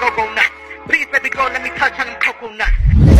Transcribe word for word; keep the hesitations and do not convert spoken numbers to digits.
go-go nuts. Please, baby girl, let me touch on them coconuts.